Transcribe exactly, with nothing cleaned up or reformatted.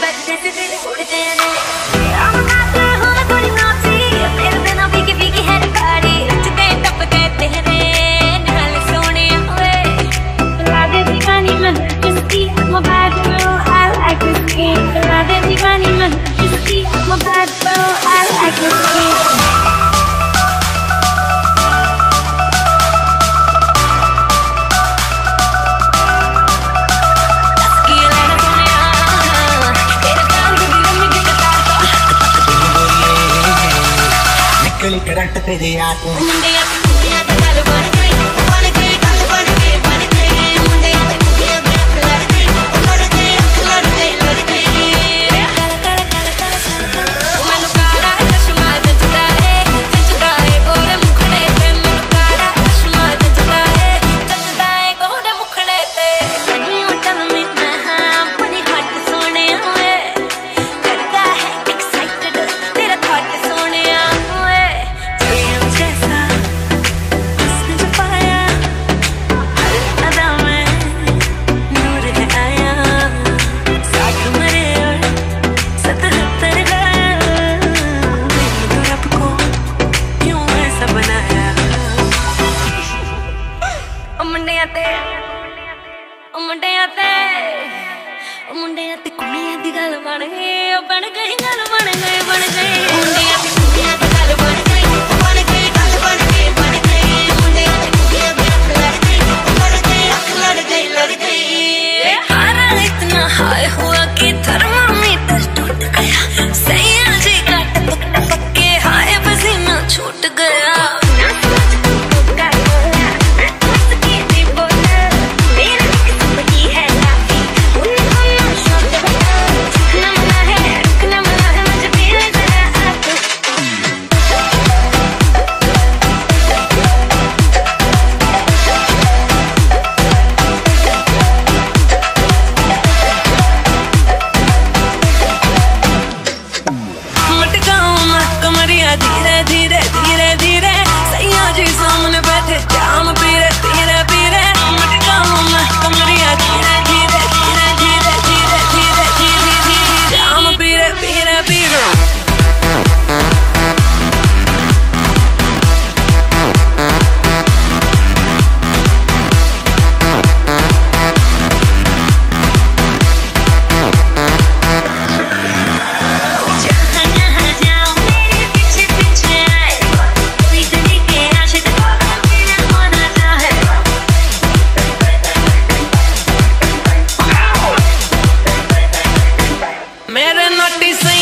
current तेरे आते मुंडिया ते मुंडिया ते कुड़ियां दी गल बन गई बन गई गल बन गई बन गई मुंडिया ते कुड़ियां दी गल बन गई बन गई गल बन गई बन गई मुंडिया ते कुड़ियां दी गल बन गई बन गई लड़ गई लड़ गई हारा इतना हाय हुआ कि थर्मामीटर टूट गया सैया जी का टपक टपक के हाय पसीना छूट गया धीरे धीरे धीरे धीरे सैया जी सामने बैठे जाम पीरे पीरे पीरे कमरिया धीरे धीरे धीरे धीरे धीरे धीरे धीरे धीरे जाम पीरे पीरे पीरे मेरे नोटी से